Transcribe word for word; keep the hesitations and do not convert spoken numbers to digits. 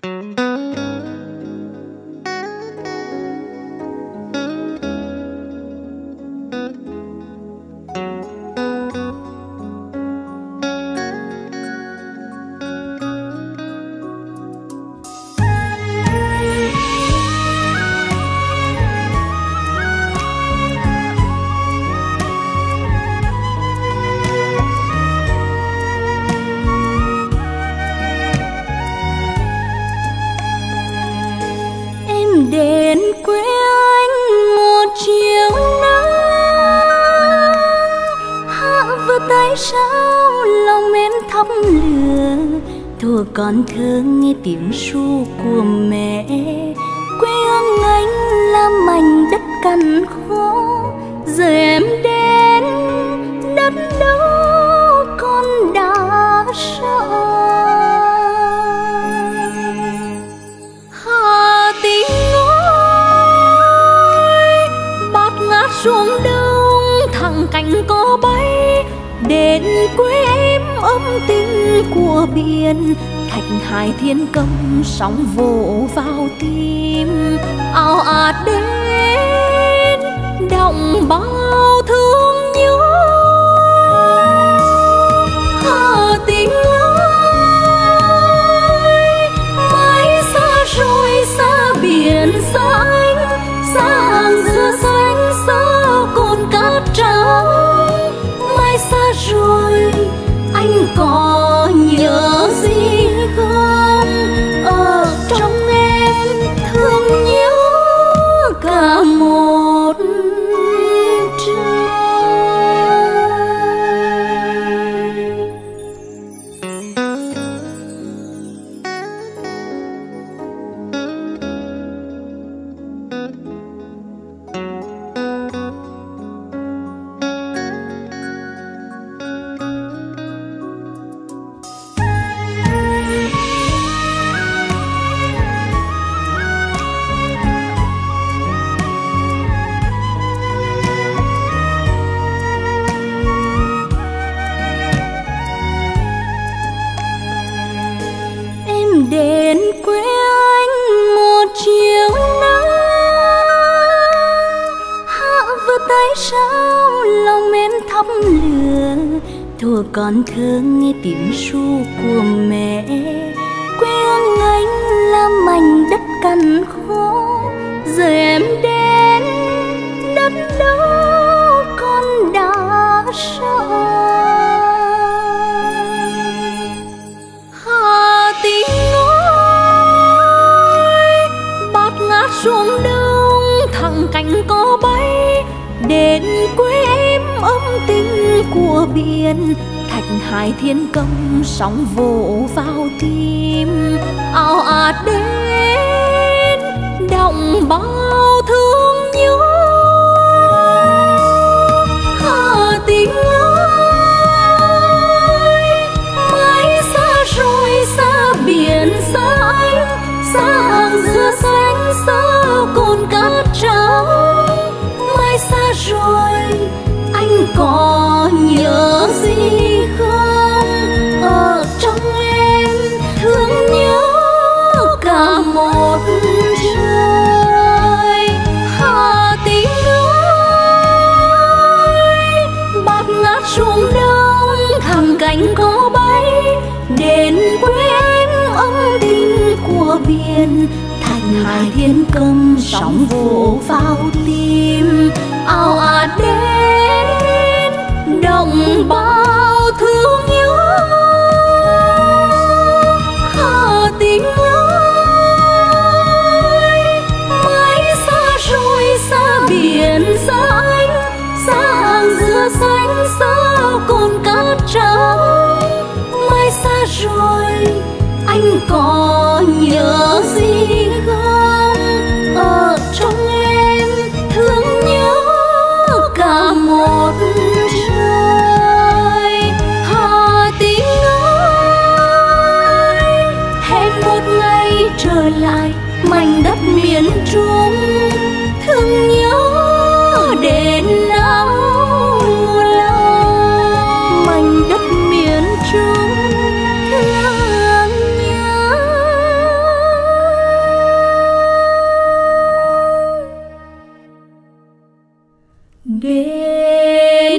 Đến quê anh một chiều nắng, hạ vừa tay sao lòng em thắp lửa. Thuở còn thơ nghe tiếng ru của mẹ, quê hương anh là mảnh đất cằn khô. Giờ em đến đất đâu con đã sợ. Hà tình xuống đông thẳng cánh có bay, đến quê em âm tình của biển. Thạch hải thiên công sóng vỗ vào tim, ào ạt đến động bao thương nhớ. Hà tình ơi, mãi xa rồi xa biển xa anh, xa hàng dừa xanh xa cồn cát trắng. Mai xa rồi anh có nhớ gì không? Ở trong em thương nhớ cả một trời. Đến quê anh một chiều nắng, hạ vừa tay sao lòng em thắp lửa. Thuở còn thơ nghe tiếng ru của mẹ, quê hương anh là mảnh đất cằn khô. Giờ em đến đất đâu con đã sợ. Hà tình xuống đông thẳng cánh có bay, đến quê em âm tình của biển. Thạch hải thiên công sóng vỗ vào tim, ào ạt đến động bao thương nhớ. Hà tình ơi, mãi xa rồi xa biển xa anh, xa hàng dừa xanh xa cồn cát trắng. Mai xa rồi anh có nhớ gì không? Ở trong em thương nhớ cả một trời. Hà tình ơi, bạt ngát xuống đông thẳng cánh có bay, đến quê em âm tình của biển. Thành hải thiên công sóng vỗ vào tim, ào ạt đến động bao thương nhớ. Hà tình ơi, mãi xa rồi xa biển xa anh, xa hàng dừa xanh xa cồn cát trắng. Mai xa rồi anh có nhớ gì không? Ở trong em thương nhớ cả một trời. Hà tình ơi, hẹn một ngày trở lại mảnh đất miền Trung, thương nhớ đến não lòng. Mảnh đất miền Trung thương nhớ. về.